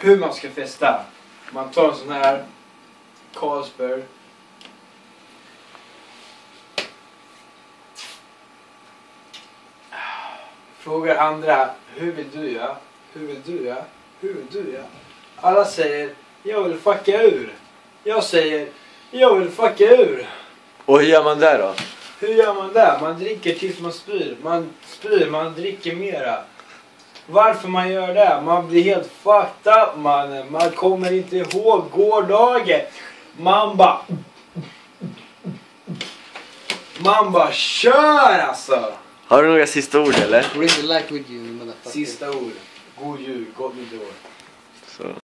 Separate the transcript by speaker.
Speaker 1: hur man ska festa. Man tar en sån här Carlsberg. Frågar andra, hur vill du göra? Hur vill du göra? Hur vill du göra? Alla säger, jag vill fucka ur. Jag säger, jag vill fucka ur.
Speaker 2: Och hur gör man det då?
Speaker 1: Hur gör man det? Man dricker tills man spyr. Man spyr, man dricker mera. Varför man gör det? Man blir helt fucked up, mannen. Man kommer inte ihåg gårdagen. Man bara kör alltså.
Speaker 2: Har du några sista ord eller?
Speaker 3: Bring the light with you, motherfucker.
Speaker 1: Sista ord. God jul, gott nytt år.
Speaker 2: Så.